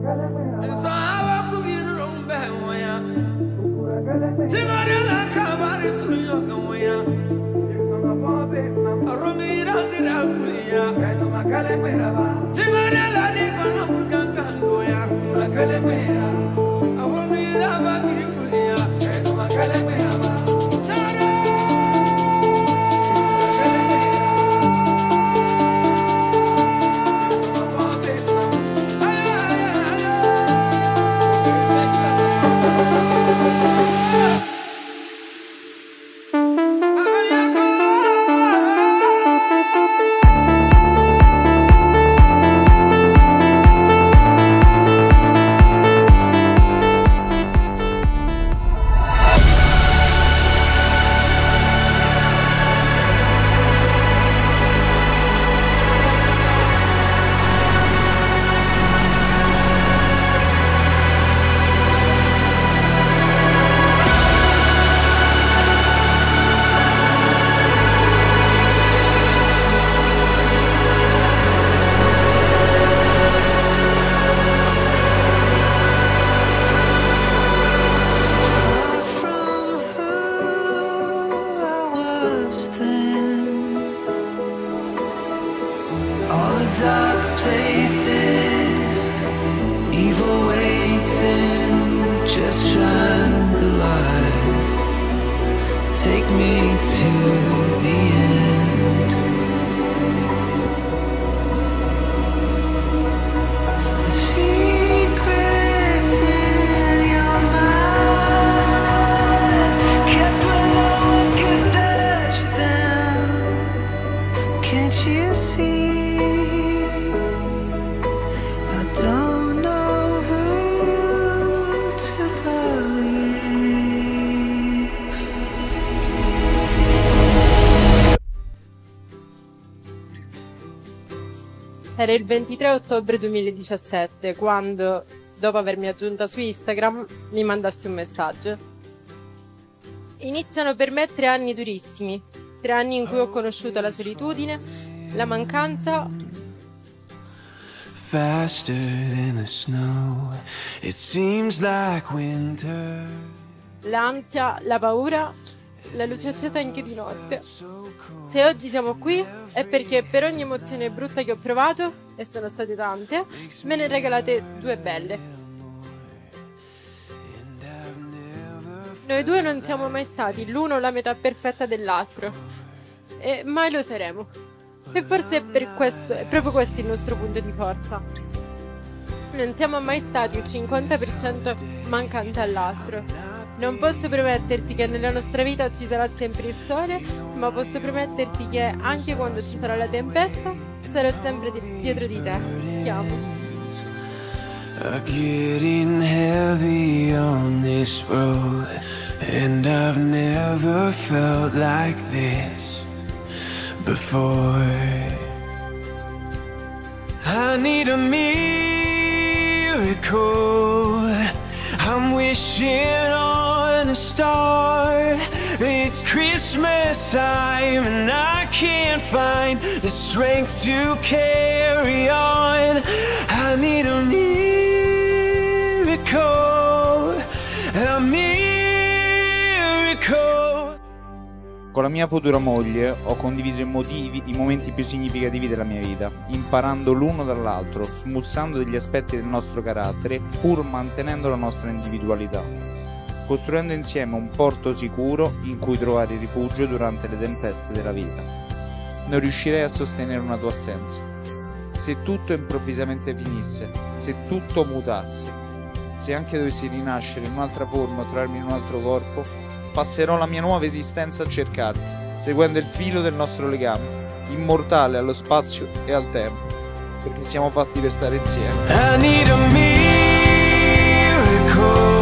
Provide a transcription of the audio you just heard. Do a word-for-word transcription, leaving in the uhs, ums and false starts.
Dark places, evil waiting, just shine the light, take me to the end. The secrets in your mind, kept where no one could touch them, can't you see? Era il ventitré ottobre duemiladiciassette quando, dopo avermi aggiunta su Instagram, mi mandassi un messaggio. Iniziano per me tre anni durissimi, tre anni in cui ho conosciuto la solitudine, la mancanza, faster than the snow, it seems like winter, l'ansia, la paura, la luce accesa anche di notte. Se oggi siamo qui è perché per ogni emozione brutta che ho provato, e sono state tante, me ne regalate due belle. Noi due non siamo mai stati l'uno la metà perfetta dell'altro, e mai lo saremo. E forse è per questo, è proprio questo il nostro punto di forza. Non siamo mai stati il cinquanta per cento mancante all'altro. Non posso prometterti che nella nostra vita ci sarà sempre il sole, ma posso prometterti che anche quando ci sarà la tempesta, sarò sempre di dietro di te. Ti amo. Are getting heavy on this road, and I've never felt like this before. I need a miracle, I'm wishing on a star. It's Christmas time and I can't find the strength to carry on. I need a miracle, a miracle. Con la mia futura moglie ho condiviso i motivi, i momenti più significativi della mia vita, imparando l'uno dall'altro, smussando degli aspetti del nostro carattere, pur mantenendo la nostra individualità, costruendo insieme un porto sicuro in cui trovare rifugio durante le tempeste della vita. Non riuscirei a sostenere una tua assenza. Se tutto improvvisamente finisse, se tutto mutasse, se anche dovessi rinascere in un'altra forma o trovarmi in un altro corpo, passerò la mia nuova esistenza a cercarti, seguendo il filo del nostro legame, immortale allo spazio e al tempo, perché siamo fatti per stare insieme. I need a miracle.